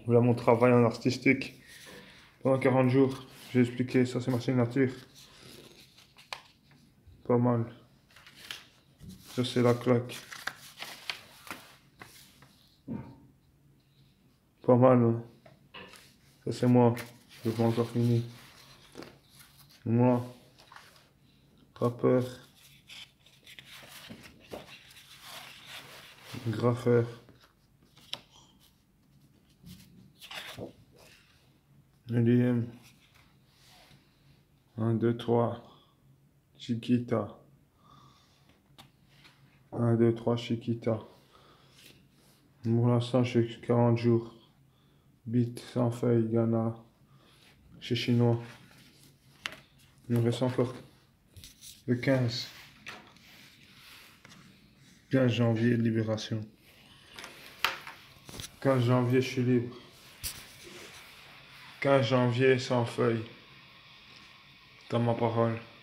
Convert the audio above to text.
Voilà mon travail en artistique. Pendant 40 jours, j'ai expliqué, ça c'est ma signature. Pas mal. Ça c'est la claque. Pas mal, hein. Ça c'est moi. Je n'ai pas encore fini. Moi, rappeur, graffeur. LIM. 1, 2, 3. Chiquita. 1, 2, 3, Chiquita. Pour l'instant, j'ai 40 jours. Beat sans feuille, Ghana. Chez Chinois. Il me reste encore le 15. 15 janvier, libération. 15 janvier, je suis libre. 15 janvier, sans feuille. Dans ma parole.